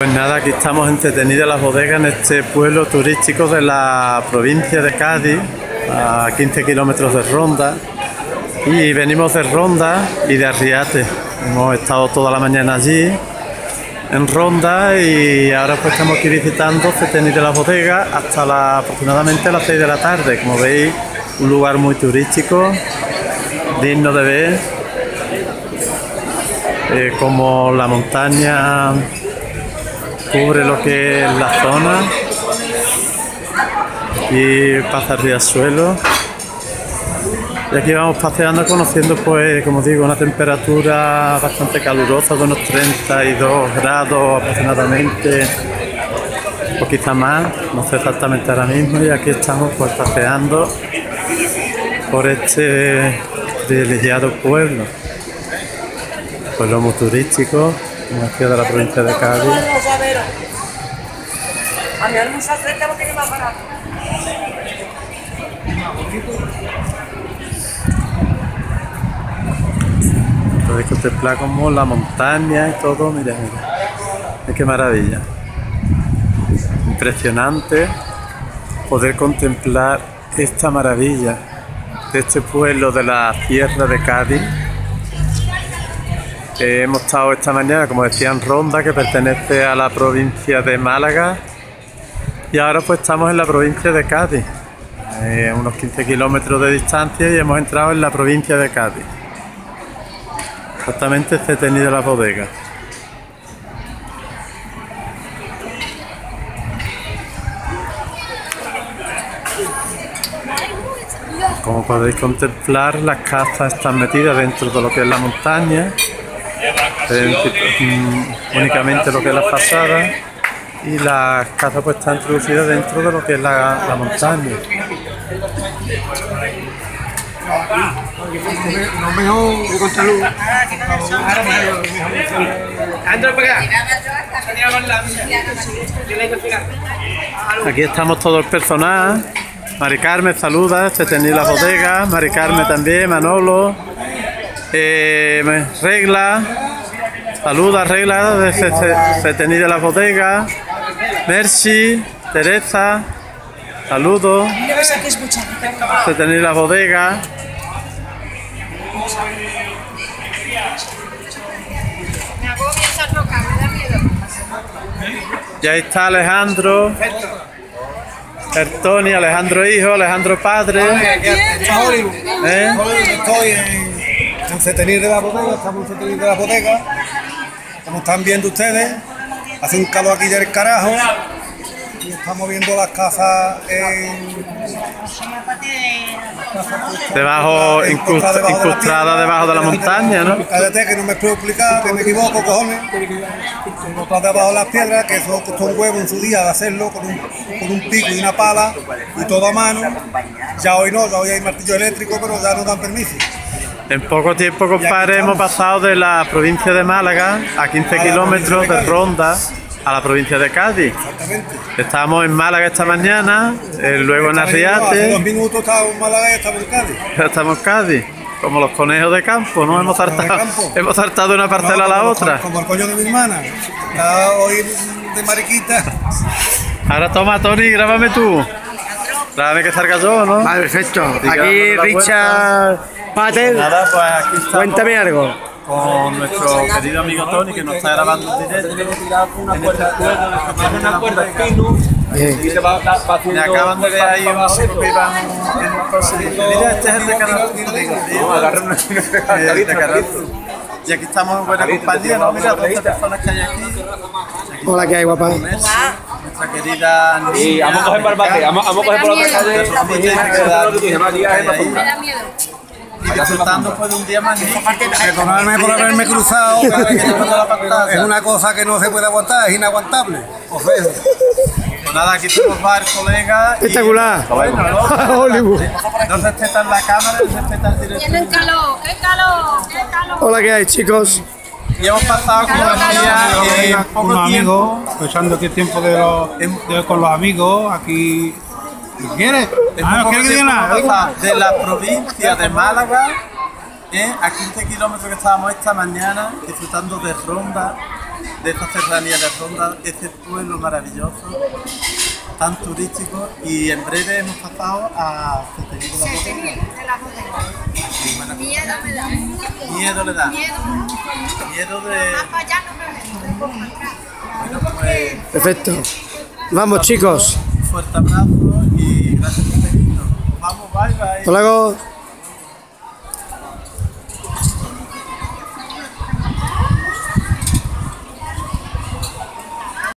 Pues nada, aquí estamos entretenidos en las bodegas en este pueblo turístico de la provincia de Cádiz, a 15 kilómetros de Ronda. Y venimos de Ronda y de Arriate. Hemos estado toda la mañana allí en Ronda y ahora pues estamos aquí visitando Cetení de las Bodegas hasta aproximadamente las 6 de la tarde. Como veis, un lugar muy turístico, digno de ver, como la montaña cubre lo que es la zona y pasa el riachuelo. Y aquí vamos paseando, conociendo, pues, como digo, una temperatura bastante calurosa, de unos 32 grados aproximadamente, o quizá más, no sé exactamente ahora mismo. Y aquí estamos pues paseando por este privilegiado pueblo muy turístico, como decía, de la provincia de Cádiz. Podéis contemplar como la montaña y todo, mira, mira, qué maravilla. Impresionante poder contemplar esta maravilla de este pueblo de la Sierra de Cádiz. Hemos estado esta mañana, como decía, en Ronda, que pertenece a la provincia de Málaga, y ahora pues estamos en la provincia de Cádiz, unos 15 kilómetros de distancia, y hemos entrado en la provincia de Cádiz, exactamente Cetení de las Bodegas. Como podéis contemplar, las casas están metidas dentro de lo que es la montaña, únicamente lo que es la fachada, y las casas pues están introducidas dentro de lo que es la montaña. Aquí estamos todo el personal. Mari Carmen saluda, Cetení de las Bodegas, Mari Carmen también, Manolo, Regla, saluda Regla de Cetení de las Bodegas, Mercy, Teresa, saludos, Cetení de las Bodegas. Y ahí está Alejandro, Tony, Alejandro hijo, Alejandro padre. Estoy en Cetení de las Bodegas, estamos en Cetení de las Bodegas. Como están viendo ustedes, hace un calor aquí del carajo. Y estamos viendo las casas debajo, incrustadas debajo de la montaña, ¿no? Cállate, que no me puedo explicar, que me equivoco, cojones. Están debajo de las piedras, que eso costó un huevo en su día de hacerlo con un pico y una pala y todo a mano. Ya hoy no, ya hoy hay martillo eléctrico, pero ya no dan permiso. En poco tiempo, compadre, hemos pasado de la provincia de Málaga a 15 kilómetros de Ronda a la provincia de Cádiz. Exactamente. Estábamos en Málaga esta mañana, luego en Arriate. Hace 2 minutos estábamos en Málaga y estamos en Cádiz. Estamos en Cádiz, como los conejos de campo, ¿no? Hemos saltado de una parcela a la otra. Como el coño de mi hermana. Está hoy de mariquita. Ahora toma, Tony, grábame tú. Grábame que salga yo, ¿no? Vale, perfecto. Aquí Richard Pater. Nada, pues aquí estamos. Cuéntame algo. Con nuestro querido amigo Tony, que nos está grabando en directo en este pueblo de me acaban de ver ahí unos chicos que iban en un coche. Mira, este es el de Canal Sur. Y aquí estamos en buena compañía, ¿no? Mira todas estas personas que hay aquí. Hola, ¿qué hay, guapa? Nuestra querida niña. Y vamos a coger por el bate, vamos a coger por la otra calle. Me da miedo. Y disfrutando pues de un día magnífico. Perdonadme por haberme cruzado, es una cosa que no se puede aguantar, es inaguantable. Pues nada, aquí tenemos varios colegas. Espectacular. Bueno, Hollywood. no respetan la cámara, no respetan el directo. Tienen calor, qué calor, qué calor. Hola, ¿qué hay, chicos? Y hemos pasado con los días con los amigos, aprovechando que es tiempo de con los amigos aquí. ¿Qué quieres? ¿No quieres que diga nada? De la provincia de Málaga, a 15 kilómetros que estábamos esta mañana, disfrutando de Ronda, de esta serranía de Ronda, este pueblo maravilloso, tan turístico, y en breve hemos pasado a Cetenil de la bodega. Miedo me da. Miedo le da. Miedo de... Más para allá no me meto. Bueno, pues, Perfecto. Vamos, chicos. un fuerte abrazo y gracias por venirnos. Vamos, bye bye. Hasta luego.